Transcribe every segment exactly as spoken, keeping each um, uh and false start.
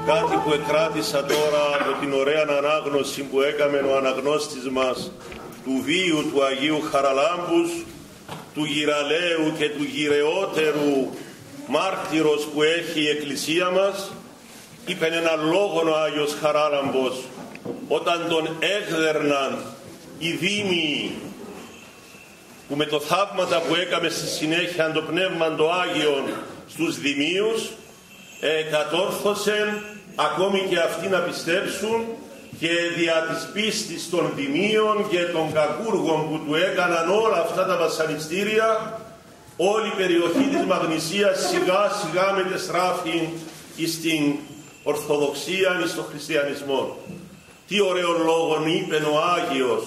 κάτι που εκράτησα τώρα από την ωραία ανάγνωση που έκαμε ο αναγνώστης μας του βίου του Αγίου Χαραλάμπους, του γυραλαίου και του γυρεότερου μάρτυρος που έχει η Εκκλησία μας. Είπε έναν λόγο ο Άγιος Χαράλαμπος όταν τον έγδερναν οι δήμοι, που με το θαύματα που έκαμε στη συνέχεια το Πνεύμα το Άγιον στους δημίους, ε, κατόρθωσεν ακόμη και αυτοί να πιστέψουν, και δια της πίστης των δημίων και των κακούργων που του έκαναν όλα αυτά τα βασανιστήρια, όλη η περιοχή της Μαγνησίας σιγά σιγά μετεστράφει στην Ορθοδοξία ή στο Χριστιανισμό. Τι ωραίο λόγον είπε ο Άγιος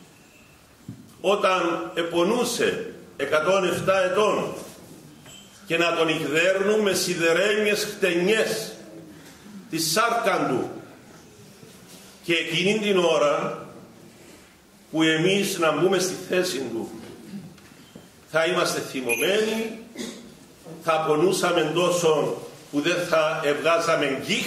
όταν επονούσε εκατόν επτά ετών και να τον ηκδέρνουν με σιδερένιες χτενιές τη σάρκαν του, και εκείνη την ώρα που εμείς να μπούμε στη θέση του θα είμαστε θυμωμένοι, θα πονούσαμε τόσο που δεν θα ευγάζαμε γκίχ,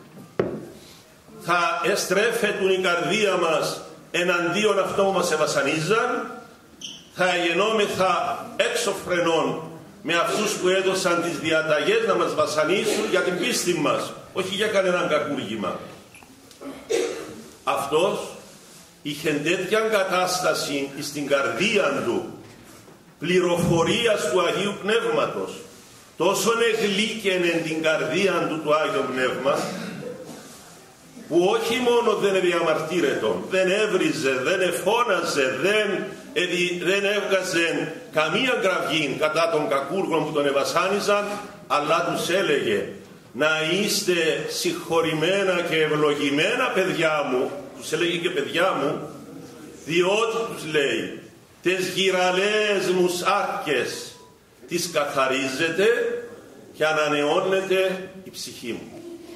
θα εστρέφετουν η καρδία μας εναντίον αυτό που μας ευασανίζαν, θα γεννόμεθα έξω φρενών με αυτούς που έδωσαν τις διαταγές να μας βασανίσουν για την πίστη μας, όχι για κανέναν κακούργημα. Αυτός είχε τέτοια κατάσταση στην καρδία του πληροφορίας του Αγίου Πνεύματος, τόσο εγλίκαινε την καρδία του το Άγιο Πνεύμα, που όχι μόνο δεν διαμαρτύρετο, δεν έβριζε, δεν εφώναζε, δεν, δεν έβγαζε καμία κραυγή κατά των κακούργων που τον ευασάνιζαν, αλλά τους έλεγε: να είστε συγχωρημένα και ευλογημένα παιδιά μου, τους έλεγε και παιδιά μου, διότι τους λέει τες γυραλαίες μου σάρκες τις καθαρίζετε και ανανεώνεται η ψυχή μου.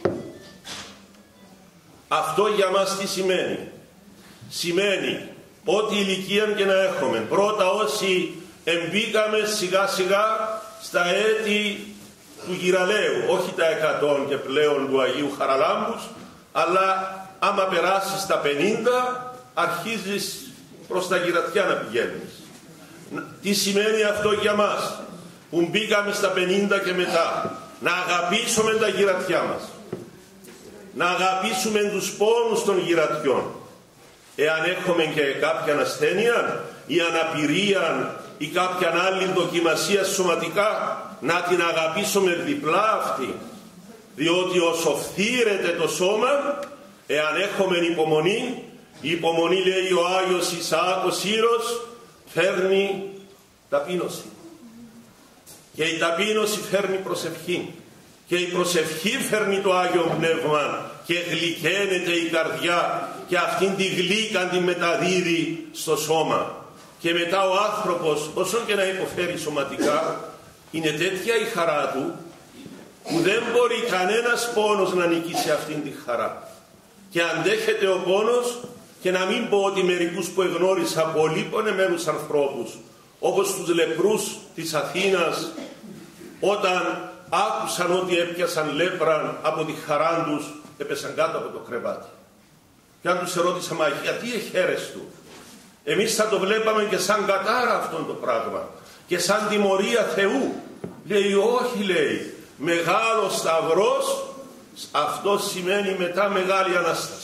Αυτό για μας τι σημαίνει? Σημαίνει ό,τι ηλικία και να έχουμε, πρώτα όσοι εμπήκαμε σιγά σιγά στα έτη του γυραλαίου, όχι τα εκατόν και πλέον του Αγίου Χαραλάμπους, αλλά άμα περάσεις στα πενήντα αρχίζεις προς τα γυρατιά να πηγαίνεις. Τι σημαίνει αυτό για μας που μπήκαμε στα πενήντα και μετά? Να αγαπήσουμε τα γυρατιά μας, να αγαπήσουμε τους πόνους των γυρατιών. Εάν έχουμε και κάποια ασθένεια ή αναπηρία ή κάποια άλλη δοκιμασία σωματικά, να την αγαπήσουμε διπλά αυτή, διότι όσο φθήρεται το σώμα, εάν έχουμε υπομονή, η υπομονή, λέει ο Άγιος Ισαάκ ο Σύρος, φέρνει ταπείνωση, και η ταπείνωση φέρνει προσευχή, και η προσευχή φέρνει το Άγιο Πνεύμα και γλυκαίνεται η καρδιά, και αυτήν τη γλύκα την μεταδίδει στο σώμα. Και μετά ο άνθρωπος, όσο και να υποφέρει σωματικά, είναι τέτοια η χαρά του που δεν μπορεί κανένας πόνος να νικήσει αυτήν τη χαρά, και αντέχεται ο πόνος. Και να μην πω ότι μερικούς που εγνώρισα πολύ πονεμένους ανθρώπους, όπως τους λεπρούς της Αθήνας, όταν άκουσαν ότι έπιασαν λέπραν, από τη χαρά τους έπεσαν κάτω από το κρεβάτι. Και αν τους ερώτησα, μα γιατί εχαίρες του? Εμείς θα το βλέπαμε και σαν κατάρα αυτό το πράγμα και σαν τιμωρία Θεού. Λέει όχι, λέει, μεγάλο σταυρός, αυτό σημαίνει μετά μεγάλη Ανάσταση.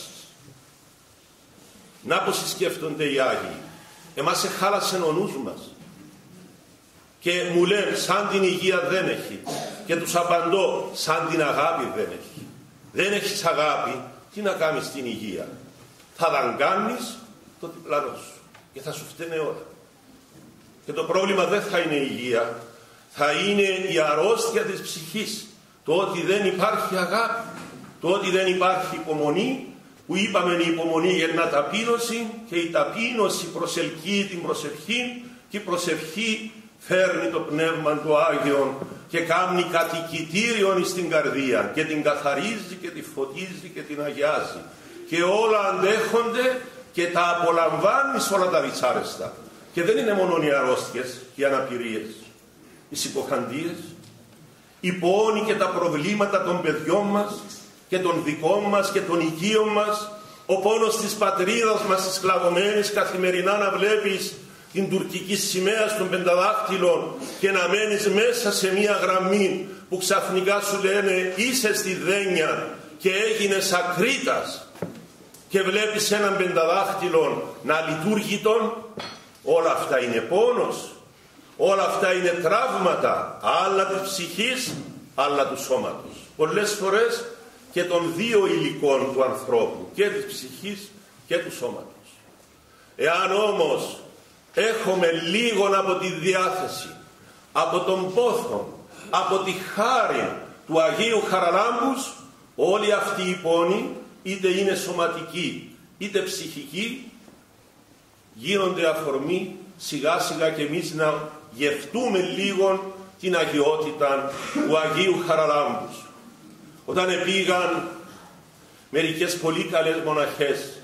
Να πως σκέφτονται οι Άγιοι. Εμάς εχάλασε ο νους μας και μου λένε σαν την υγεία δεν έχει, και τους απαντώ σαν την αγάπη δεν έχει. Δεν έχεις αγάπη, τι να κάνεις την υγεία? Θα δαγκάνεις το διπλανό σου και θα σου φταίνε όλα. Και το πρόβλημα δεν θα είναι η υγεία, θα είναι η αρρώστια της ψυχής, το ότι δεν υπάρχει αγάπη, το ότι δεν υπάρχει υπομονή, που είπαμε η υπομονή γεννά ταπείνωση, και η ταπείνωση προσελκύει την προσευχή, και η προσευχή φέρνει το Πνεύμα του Άγιον και κάνει κατοικητήριον στην καρδία και την καθαρίζει και τη φωτίζει και την αγιάζει, και όλα αντέχονται και τα απολαμβάνεις όλα τα δυσάρεστα. Και δεν είναι μόνο οι αρρώστιες, οι αναπηρίες, οι συκοφαντίες, οι πόνοι και τα προβλήματα των παιδιών μας και των δικών μας και των οικείων μας, ο πόνος της πατρίδας μας της σκλαβωμένης, καθημερινά να βλέπεις την τουρκική σημαία στον πενταδάχτυλο και να μένεις μέσα σε μία γραμμή που ξαφνικά σου λένε είσαι στη Δένεια και έγινες ακρίτας και βλέπεις έναν πενταδάχτυλο να λειτουργητον. Όλα αυτά είναι πόνος, όλα αυτά είναι τραύματα, άλλα της ψυχής, άλλα του σώματος. Πολλές φορές και των δύο υλικών του ανθρώπου, και της ψυχής και του σώματος. Εάν όμως έχουμε λίγον από τη διάθεση, από τον πόθο, από τη χάρη του Αγίου Χαραλάμπους, όλοι αυτοί οι πόνοι, είτε είναι σωματικοί είτε ψυχικοί, γίνονται αφορμή σιγά σιγά και εμείς να γευτούμε λίγον την αγιότητα του Αγίου Χαραλάμπους. Όταν πήγαν μερικές πολύ καλές μοναχές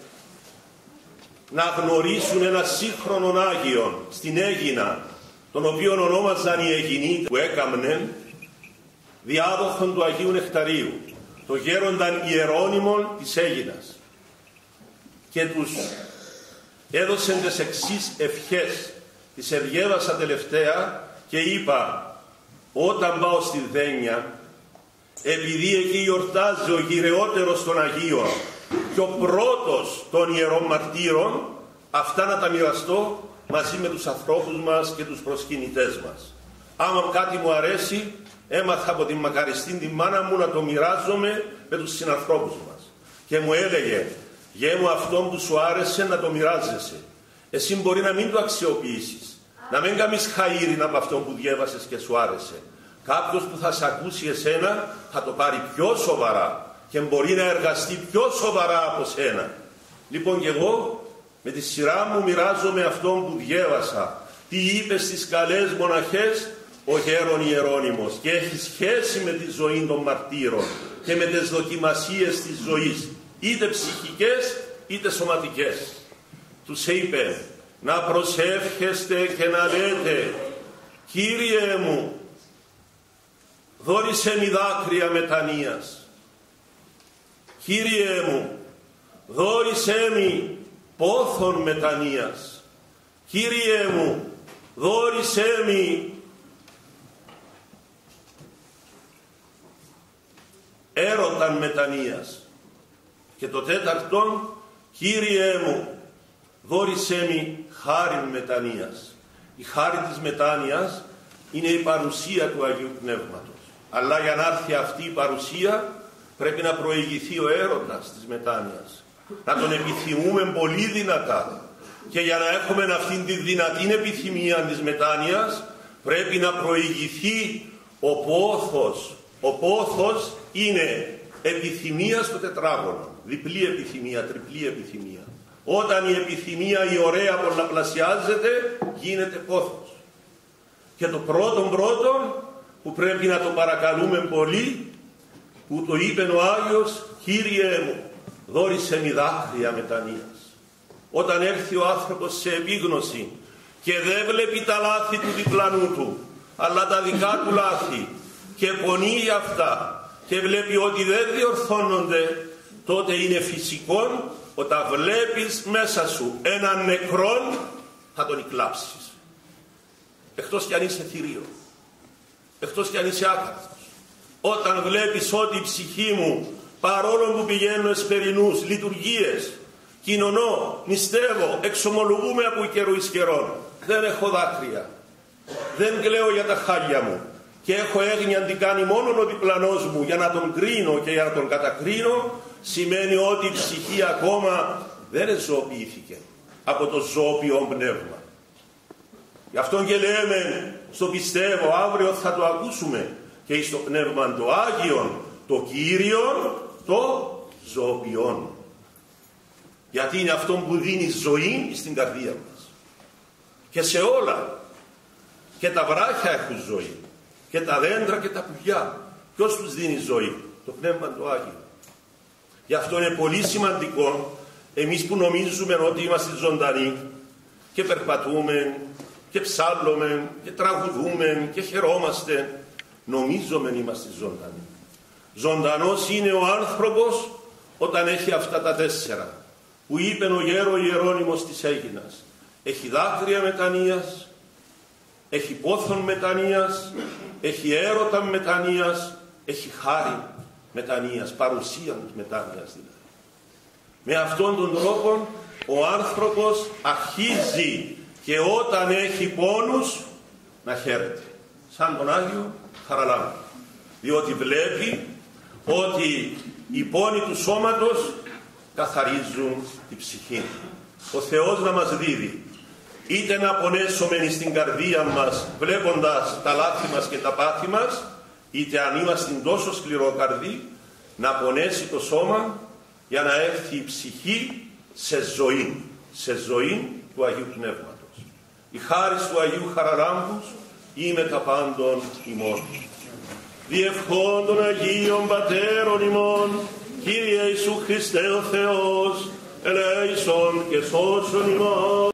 να γνωρίσουν ένα σύγχρονο Άγιον στην Αίγινα, τον οποίον ονόμαζαν οι Αιγινοί, που έκαμνεν διάδοχον του Αγίου Νεκταρίου, το γέρονταν Ιερώνυμον της Αίγινας, και τους έδωσαν τις εξής ευχές. Τις ευγέβασα τελευταία και είπα, όταν πάω στη Δένεια, επειδή εκεί γιορτάζει ο γυρεότερος των Αγίων και ο πρώτος των Ιερών Μαρτύρων, αυτά να τα μοιραστώ μαζί με τους ανθρώπους μας και τους προσκυνητές μας. Άμα κάτι μου αρέσει, έμαθα από την μακαριστή τη μάνα μου να το μοιράζομαι με τους συνανθρώπους μας. Και μου έλεγε, γέ μου αυτόν που σου άρεσε να το μοιράζεσαι. Εσύ μπορεί να μην το αξιοποιήσεις, να μην κάνεις χαΐριν από αυτόν που διέβασες και σου άρεσε. Κάποιος που θα σε ακούσει εσένα θα το πάρει πιο σοβαρά και μπορεί να εργαστεί πιο σοβαρά από σένα. Λοιπόν, και εγώ με τη σειρά μου μοιράζομαι αυτόν που διέβασα. Τι είπε στις καλές μοναχές ο γέρον Ιερώνυμος, και έχει σχέση με τη ζωή των μαρτύρων και με τις δοκιμασίες της ζωής, είτε ψυχικές είτε σωματικές. Τους είπε να προσεύχεστε και να λέτε, Κύριε μου, δώρισε μη δάκρυα μετανοίας. Κύριε μου, δώρισε μη πόθον μετανοίας. Κύριε μου, δώρισε μη έρωταν μετανοίας. Και το τέταρτον, Κύριε μου, δώρισε μη χάριν μετανοίας. Η χάρη της μετάνοιας είναι η παρουσία του Αγίου Πνεύματος. Αλλά για να έρθει αυτή η παρουσία πρέπει να προηγηθεί ο έρωτας της μετάνοιας. Να τον επιθυμούμε πολύ δυνατά. Και για να έχουμε αυτήν τη δυνατή επιθυμία της μετάνοιας πρέπει να προηγηθεί ο πόθος. Ο πόθος είναι επιθυμία στο τετράγωνο. Διπλή επιθυμία, τριπλή επιθυμία. Όταν η επιθυμία η ωραία πολλαπλασιάζεται, γίνεται πόθος. Και το πρώτον πρώτον που πρέπει να το παρακαλούμε πολύ, που το είπε ο Άγιος, Κύριε μου, δώρισε μη δάκρυα μετανοίας. Όταν έρθει ο άνθρωπος σε επίγνωση και δεν βλέπει τα λάθη του διπλανού του, αλλά τα δικά του λάθη, και πονεί για αυτά και βλέπει ότι δεν διορθώνονται, τότε είναι φυσικό όταν βλέπεις μέσα σου έναν νεκρόν θα τον εκλάψεις. Εκτός κι αν είσαι θηρίο, εκτός κι αν είσαι άκαρθος. Όταν βλέπεις ότι η ψυχή μου, παρόλο που πηγαίνω εσπερινούς, λειτουργίες, κοινωνώ, νηστεύω, εξομολογούμε από καιρού εις καιρόν, δεν έχω δάκρυα, δεν κλαίω για τα χάλια μου και έχω έγνοια τι κάνει μόνο ο διπλανός μου για να τον κρίνω και για να τον κατακρίνω, σημαίνει ότι η ψυχή ακόμα δεν ζωοποιήθηκε από το ζώπιο πνεύμα. Γι' αυτό και λέμε, στο πιστεύω, αύριο θα το ακούσουμε, και στο πνεύμα το Άγιον, το Κύριον, το ζωοποιόν. Γιατί είναι αυτό που δίνει ζωή στην καρδία μας. Και σε όλα. Και τα βράχια έχουν ζωή. Και τα δέντρα και τα πουλιά. Ποιος τους δίνει ζωή? Το πνεύμα το Άγιο. Γι' αυτό είναι πολύ σημαντικό εμείς που νομίζουμε ότι είμαστε ζωντανοί και περπατούμε και ψάλλουμε και τραγουδούμε και χαιρόμαστε, νομίζουμε είμαστε ζωντανοί. Ζωντανός είναι ο άνθρωπος όταν έχει αυτά τα τέσσερα που είπε ο γέρο Ιερώνυμος της Αίγινας. Έχει δάκρυα μετανοίας, έχει πόθον μετανοίας, έχει έρωτα μετανοίας, έχει χάρη μετανοίας, παρουσία μετανοίας δηλαδή. Με αυτόν τον τρόπο ο άνθρωπος αρχίζει και όταν έχει πόνους να χαίρεται, σαν τον Άγιο Χαραλάμπο, διότι βλέπει ότι οι πόνοι του σώματος καθαρίζουν τη ψυχή. Ο Θεός να μας δίδει είτε να πονέσουμε στην καρδία μας βλέποντας τα λάθη μας και τα πάθη μας, είτε αν είμαστε τόσο σκληροκαρδοί να πονέσει το σώμα για να έρθει η ψυχή σε ζωή, σε ζωή του Αγίου Πνεύματος. Η χάρις του Αγίου Χαραλάμπους είμαι τα πάντων ημών. Διευχών των Αγίων Πατέρων ημών, Κύριε Ιησού Χριστέ ο Θεός, ελέησον και σώσον ημών.